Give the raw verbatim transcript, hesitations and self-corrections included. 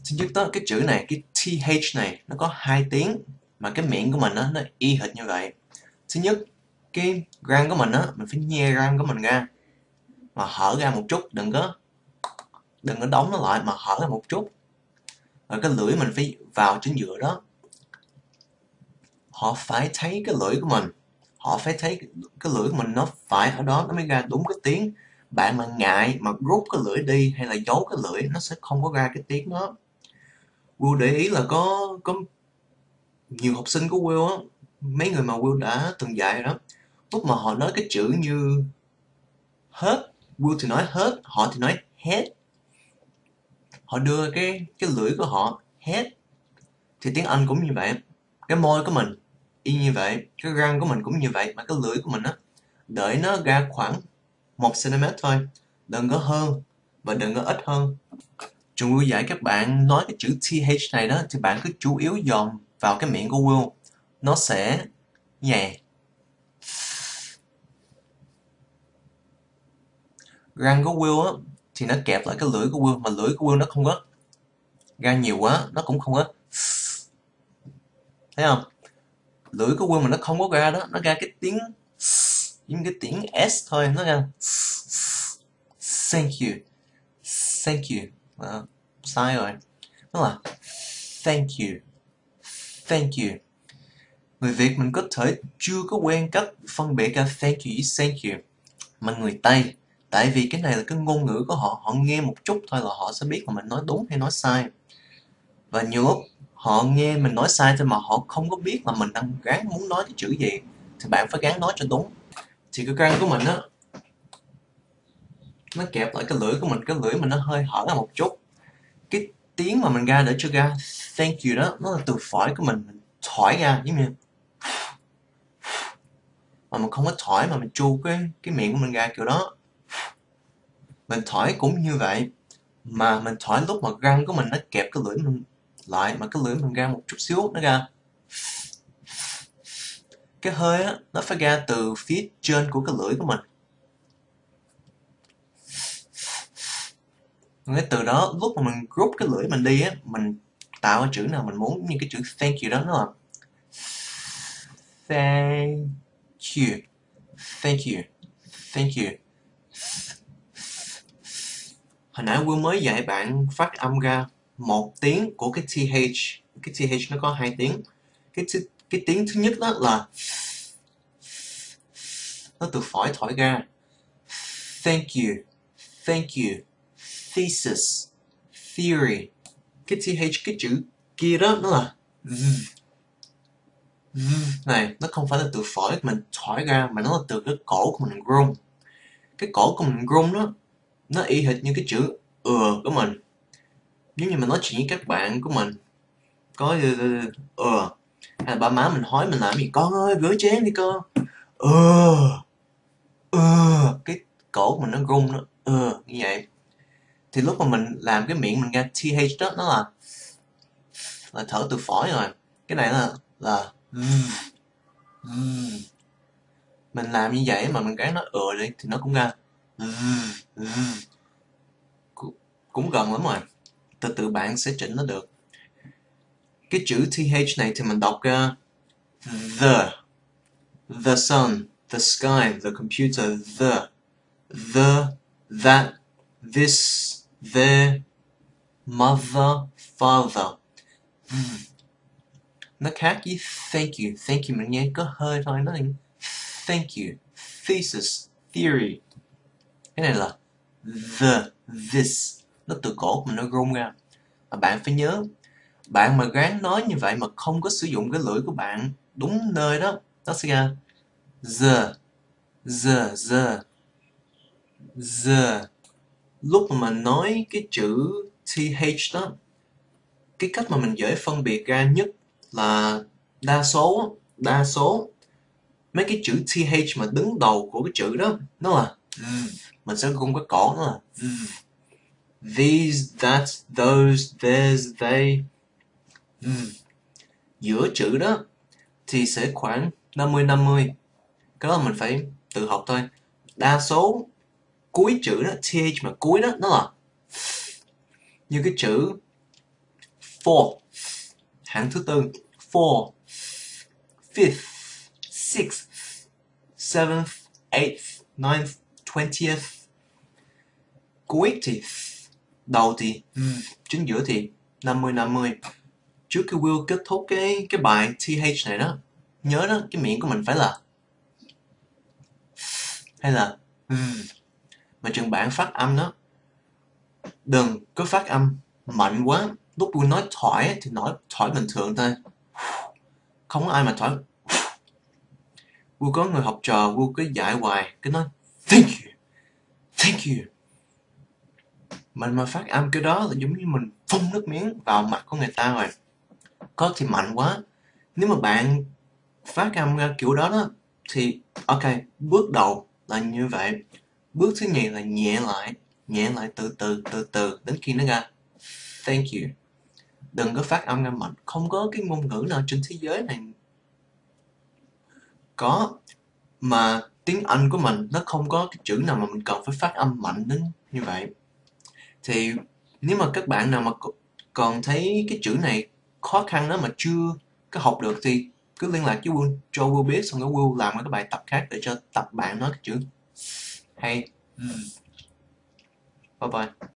Thứ nhất đó, cái chữ này, cái th này nó có hai tiếng mà cái miệng của mình á nó y hệt như vậy. Thứ nhất, cái răng của mình á, mình phải nhe răng của mình ra mà hở ra một chút, đừng có đừng có đóng nó lại mà hở ra một chút. Rồi cái lưỡi mình phải vào trên giữa đó. Họ phải thấy cái lưỡi của mình, họ phải thấy cái, cái lưỡi của mình nó phải ở đó nó mới ra đúng cái tiếng. Bạn mà ngại mà rút cái lưỡi đi hay là giấu cái lưỡi nó sẽ không có ra cái tiếng đó. Will để ý là có có nhiều học sinh của Will á, mấy người mà Will đã từng dạy đó, lúc mà họ nói cái chữ như hết, Will thì nói hết, họ thì nói hết. Họ đưa cái cái lưỡi của họ hết. Thì tiếng Anh cũng như vậy. Cái môi của mình y như vậy, cái răng của mình cũng như vậy, mà cái lưỡi của mình á, đợi nó ra khoảng một xăng-ti-mét thôi, đừng có hơn và đừng có ít hơn. Chúng Will dạy các bạn nói cái chữ th này đó thì bạn cứ chủ yếu dồn vào cái miệng của Will, nó sẽ nhẹ. Răng của Will á thì nó kẹp lại cái lưỡi của Will, mà lưỡi của Will nó không có ra nhiều quá, nó cũng không có, thấy không? Lưỡi của Will mà nó không có ra đó, nó ra cái tiếng những cái tiếng S thôi, nó ra thank you, thank you. Đó, sai rồi, nó là thank you, thank you. Người Việt mình có thể chưa có quen cách phân biệt ra thank you với thank you, mà người Tây, tại vì cái này là cái ngôn ngữ của họ, họ nghe một chút thôi là họ sẽ biết là mình nói đúng hay nói sai. Và nhiều lúc họ nghe mình nói sai thôi mà họ không có biết là mình đang gắng muốn nói cái chữ gì, thì bạn phải gắng nói cho đúng. Thì cái răng của mình á, nó kẹp lại cái lưỡi của mình, cái lưỡi mình nó hơi hở ra một chút. Cái tiếng mà mình ra để cho ra thank you đó, nó là từ phổi của mình, mình thổi ra giống như, mà mình không có thổi mà mình chu cái cái miệng của mình ra kiểu đó. Mình thổi cũng như vậy, mà mình thổi lúc mà răng của mình nó kẹp cái lưỡi mình lại, mà cái lưỡi mình ra một chút xíu, nó ra. Cái hơi á, nó phải ra từ phía trên của cái lưỡi của mình. Cái từ đó, lúc mà mình rút cái lưỡi mình đi á, mình tạo cái chữ nào mình muốn, như cái chữ thank you đó, nó là thank you, thank you, thank you. Hồi nãy Will mới dạy bạn phát âm ra một tiếng của cái th. Cái th nó có hai tiếng. Cái cái tiếng thứ nhất đó là nó từ phổi thổi ra. Thank you, thank you, thesis, theory. Cái th, cái chữ kia đó nó là này, nó không phải là từ phổi mình thổi ra, mà nó là từ cái cổ của mình rung. Cái cổ của mình rung đó, nó y hệt như cái chữ ờ của mình. Nếu như mà nói chuyện với các bạn của mình có ờ, hay là ba má mình hỏi mình làm gì, con ơi rửa chén đi con, ờ ờ, cái cổ của mình nó rung, nó ờ như vậy. Thì lúc mà mình làm cái miệng mình ra th đó, nó là là thở từ phổi rồi. Cái này là là mình làm như vậy mà mình gắng nói ờ đi thì nó cũng ra cũng gần lắm rồi. Từ từ bạn sẽ chỉnh nó được. Cái chữ th này thì mình đọc ra the, the sun, the sky, the computer, the, the, that, this, their, mother, father. Nó khác với thank you. Thank you mình nghe có hơi thôi, nó là thank you, thesis, theory. Cái này là the, this, nó từ cổ mình nó rung ra. Và bạn phải nhớ, bạn mà gắng nói như vậy mà không có sử dụng cái lưỡi của bạn đúng nơi đó, nó sẽ ra the, the, the, the. Lúc mà mình nói cái chữ th đó, cái cách mà mình dễ phân biệt ra nhất là đa số, đa số mấy cái chữ th mà đứng đầu của cái chữ đó, nó là mình sẽ rung cái cổ, nó là these, that, those, theirs, they. Giữa chữ đó thì sẽ khoảng năm mươi năm mươi. Cái đó mình phải tự học thôi. Đa số cuối chữ đó, th mà cuối đó, nó là như cái chữ fourth, hạng thứ tư. Four, fifth, sixth, seventh, eighth, ninth, twentieth. Cuối thì đầu thì chính giữa thì năm mươi năm mươi. Trước khi Will kết thúc cái cái bài th này đó, nhớ đó, cái miệng của mình phải là hay là mà chừng bạn phát âm đó, đừng có phát âm mạnh quá. Lúc Will nói thổi thì nói thổi bình thường thôi, không có ai mà thổi. Will có người học trò, Will cứ dạy hoài, cứ nói thank you, thank you. Mình mà phát âm cái đó là giống như mình phun nước miếng vào mặt của người ta rồi. Có thì mạnh quá. Nếu mà bạn phát âm ra kiểu đó đó thì ok, bước đầu là như vậy. Bước thứ nhì là nhẹ lại, nhẹ lại từ từ từ từ đến khi nó ra thank you. Đừng có phát âm ra mạnh. Không có cái ngôn ngữ nào trên thế giới này có mà tiếng Anh của mình nó không có cái chữ nào mà mình cần phải phát âm mạnh đến như vậy. Thì nếu mà các bạn nào mà còn thấy cái chữ này khó khăn đó mà chưa có học được thì cứ liên lạc với Will, cho Will biết, xong rồi Will làm cái bài tập khác để cho tập bạn nói cái chữ hay. Bye bye.